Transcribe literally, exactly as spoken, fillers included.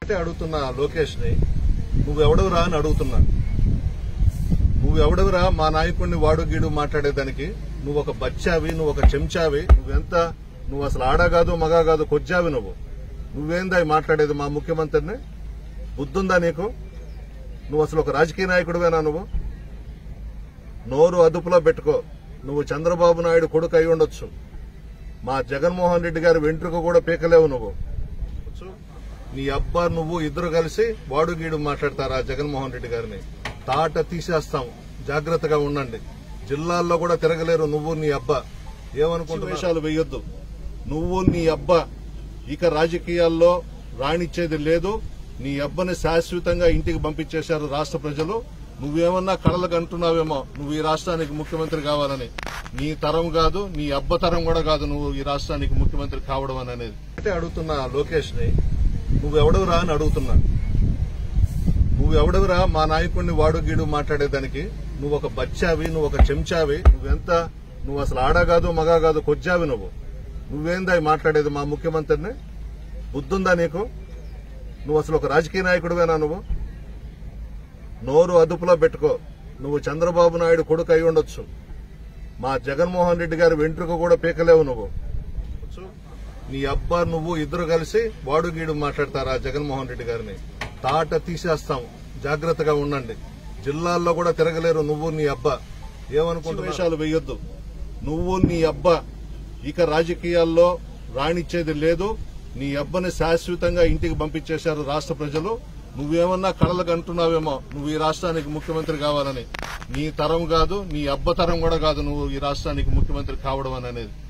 అంటే అడుగుతున్నా లోకేష్ ని నువ్వెవడవురా అని అడుగుతున్నా. నువ్వెవడవురా మా నాయకుడిని వాడు గీడు మాట్లాడేదానికి? నువ్వు ఒక బచ్చావి, నువ్వు ఒక చెంచావి, నువ్వెంత నువ్వు అసలు ఆడా కాదు మగా కాదు కొజ్జావి. నువ్వు నువ్వేందా మాట్లాడేది మా ముఖ్యమంత్రిని? బుద్ధుందా నీకు? నువ్వు అసలు ఒక రాజకీయ నాయకుడివేనా? నువ్వు నోరు అదుపులో పెట్టుకో. నువ్వు చంద్రబాబు నాయుడు కొడుకు అయి ఉండొచ్చు, మా జగన్మోహన్ రెడ్డి గారి వెంట్రుక కూడా పీకలేవు. నువ్వు నీ అబ్బా నువ్వు ఇద్దరు కలిసి వాడు గీడు మాట్లాడతారా జగన్మోహన్ రెడ్డి గారిని? తాట తీసేస్తాం, జాగ్రత్తగా ఉండండి. జిల్లాల్లో కూడా తిరగలేరు నువ్వు నీ అబ్బా. ఏమనుకుంటూ వేషాలు వేయొద్దు. నువ్వు నీ అబ్బా ఇక రాజకీయాల్లో రాణించేది లేదు. నీ అబ్బని శాశ్వతంగా ఇంటికి పంపించేశారు రాష్ట్ర ప్రజలు. నువ్వేమన్నా కళలకు అంటున్నావేమో నువ్వు ఈ రాష్ట్రానికి ముఖ్యమంత్రి కావాలని. నీ తరం కాదు, నీ అబ్బ తరం కూడా కాదు నువ్వు ఈ రాష్ట్రానికి ముఖ్యమంత్రి కావడం అనేది. అంటే అడుగుతున్నా లోకేష్ ని నువ్వెవడవురా అని అడుగుతున్నా. నువ్వెవడవురా మా నాయకుడిని వాడు గీడు మాట్లాడేదానికి? నువ్వు ఒక బచ్చావి, నువ్వు ఒక చెంచావి, నువ్వెంత నువ్వు అసలు ఆడా కాదు మగా కాదు కొజ్జావి. నువ్వు నువ్వేందా మాట్లాడేది మా ముఖ్యమంత్రిని? బుద్ధుందా నీకు? నువ్వు అసలు ఒక రాజకీయ నాయకుడివేనా? నువ్వు నోరు అదుపులో పెట్టుకో. నువ్వు చంద్రబాబు నాయుడు కొడుకు అయి ఉండొచ్చు, మా జగన్మోహన్ రెడ్డి గారి వెంట్రుక కూడా పీకలేవు. నువ్వు నీ అబ్బా నువ్వు ఇద్దరు కలిసి వాడు గీడు మాట్లాడతారా జగన్మోహన్ రెడ్డి గారిని? తాట తీసేస్తాం, జాగ్రత్తగా ఉండండి. జిల్లాల్లో కూడా తిరగలేరు నువ్వు నీ అబ్బా. ఏమనుకుంటూ వేషాలు వేయొద్దు. నువ్వు నీ అబ్బా ఇక రాజకీయాల్లో రాణించేది లేదు. నీ అబ్బని శాశ్వతంగా ఇంటికి పంపించేశారు రాష్ట్ర ప్రజలు. నువ్వేమన్నా కళలకు అంటున్నావేమో నువ్వు ఈ రాష్ట్రానికి ముఖ్యమంత్రి కావాలని. నీ తరం కాదు, నీ అబ్బ తరం కూడా కాదు నువ్వు ఈ రాష్ట్రానికి ముఖ్యమంత్రి కావడం అనేది.